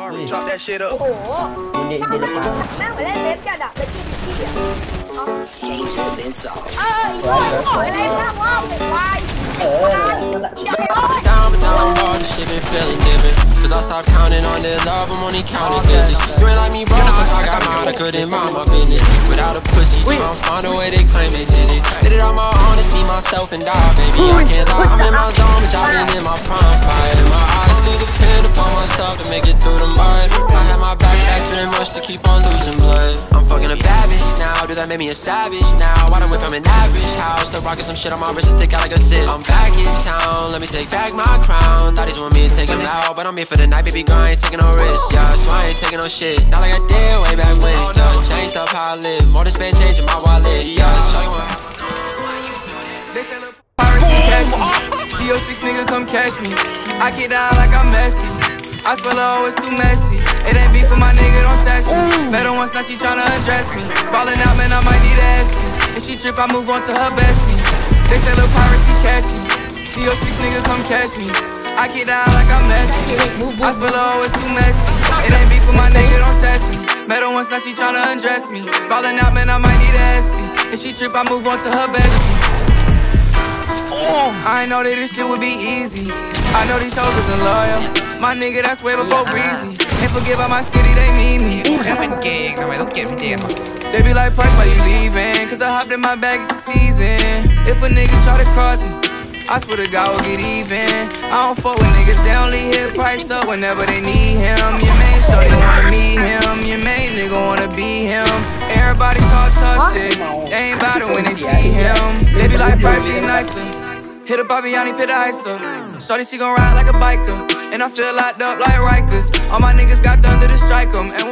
Chop that shit up. โอ้โหนั่งไปเล่นเล็บจัดอะไปกินขี้อะอีกหน่อยอะไรบ้างว่าเป็นวาย Shit been feeling different. Cause I stopped counting on this love, I'm only counting digits. You ain't like me, bro, cause I got mine, I couldn't mind my business. Without a pussy, tryna find a way they claim they did it. Did it on my own, it's me, myself, and I, baby. I can't lie, I'm in my zone, but y'all been in my prime. Fire in my eyes, need to depend upon myself to make it through the mud. I had my back stacked too much to keep on losing blood. I'm fucking a bad bitch now, do that make me a savage now? Why don't we from an average house? Still rocking some shit on my wrist to stick out like a cyst. I'm back in town, let me take back my crown. Thought he's want me to take him out, but I'm here for the night, baby girl, I ain't taking no risks. Yeah, so I ain't taking no shit, not like I did way back when. Yeah, changed up how I live, more than spend change in my wallet. Yeah, show you what. CO6 nigga come catch me. I get down like I'm messy. I spell her always too messy. It ain't beef for my nigga, don't test me. Met her once, now she tryna undress me. Ballin' out, man, I might need a ST. If she trip, I move on to her bestie. They say little piracy catchy. CO6 nigga come catch me. I get down like I'm messy. I spell her always too messy. It ain't beef for my nigga, don't test me. Met her once, now she tryna undress me. Ballin' out, man, I might need a ST. If she trip, I move on to her bestie. I know that this shit would be easy. I know these hoes isn't loyal. My nigga, that's way before breezy. Ain't forget about my city, they need me. They be like, Price, why you leaving? Cause I hopped in my bag, it's the season. If a nigga try to cross me, I swear to God we'll get even. I don't fuck with niggas, they only hit Price up whenever they need him. Your main shorty wanna meet him. Your main nigga wanna be him. Everybody talk tough shit, they ain't bout it when they see him. They be like, Price, be nicer. Hit a Baviani, pit the ice up. Shorty, she gon' ride like a biker. And I feel locked up like Rikers. All my niggas got thunder to strike 'em. And